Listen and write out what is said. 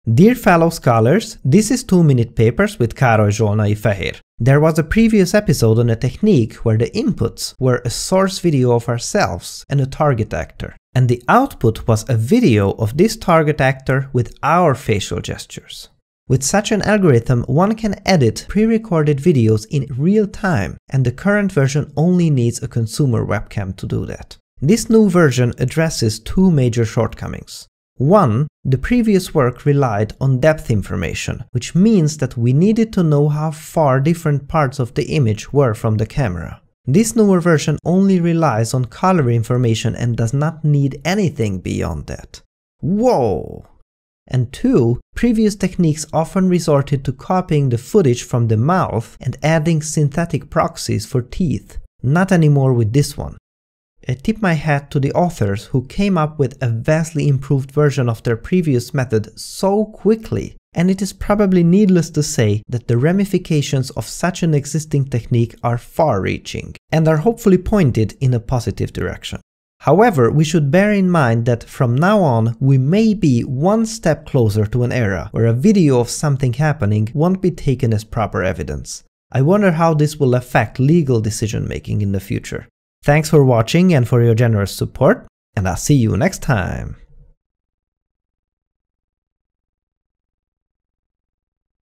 Dear fellow scholars, this is 2-minute papers with Károly Zsolnai-Fehér. There was a previous episode on a technique where the inputs were a source video of ourselves and a target actor, and the output was a video of this target actor with our facial gestures. With such an algorithm, one can edit pre-recorded videos in real time, and the current version only needs a consumer webcam to do that. This new version addresses two major shortcomings. One, the previous work relied on depth information, which means that we needed to know how far different parts of the image were from the camera. This newer version only relies on color information and does not need anything beyond that. Whoa! And two, previous techniques often resorted to copying the footage from the mouth and adding synthetic proxies for teeth. Not anymore with this one. I tip my hat to the authors who came up with a vastly improved version of their previous method so quickly, and it is probably needless to say that the ramifications of such an existing technique are far-reaching, and are hopefully pointed in a positive direction. However, we should bear in mind that from now on we may be one step closer to an era where a video of something happening won't be taken as proper evidence. I wonder how this will affect legal decision-making in the future. Thanks for watching and for your generous support, and I'll see you next time!